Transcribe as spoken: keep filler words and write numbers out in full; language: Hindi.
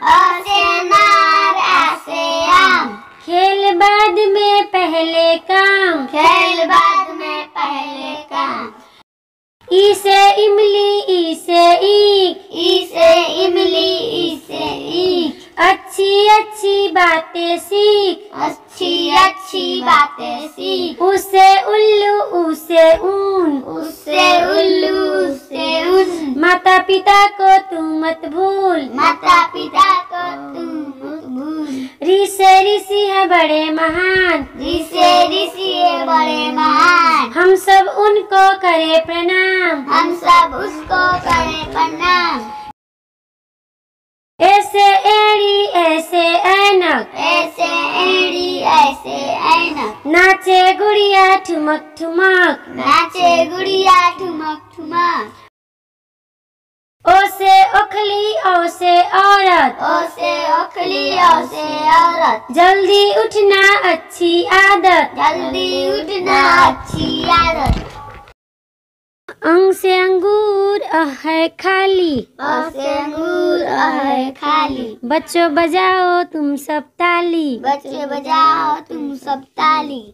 अ से अनार, आ से आम। खेल बाद में पहले काम, खेल बाद में पहले काम। ई से इमली, ई से ईख, ई से इमली, ई से ईख। अच्छी अच्छी बातें सीख, अच्छी अच्छी बातें सीख। उ से उल्लू, ऊ से ऊन, उससे उल्लू, उससे ऊन। माता पिता को तू मत भूल, माता पिता को तू मत भूल। ऋ से ऋषि है बड़े महान, ऋ से ऋषि है बड़े महान। हम सब उनको करे प्रणाम, हम सब उसको करें प्रणाम। ऐसे एड़ी, ऐसे ऐनक, ऐसे एड़ी, ऐसे ऐनक। नाचे गुड़िया ठुमक ठुमक, नाचे गुड़िया ठुमक ठुमक। ओ से ओखली, ओ से औरत, ओ से ओखली, ओ से औरत। जल्दी उठना अच्छी आदत, जल्दी उठना अच्छी आदत। अंग से अंगूर, अ है खाली, अ से अंगूर, अ है खाली। बच्चों बजाओ तुम सब ताली, बच्चे बजाओ तुम सब ताली।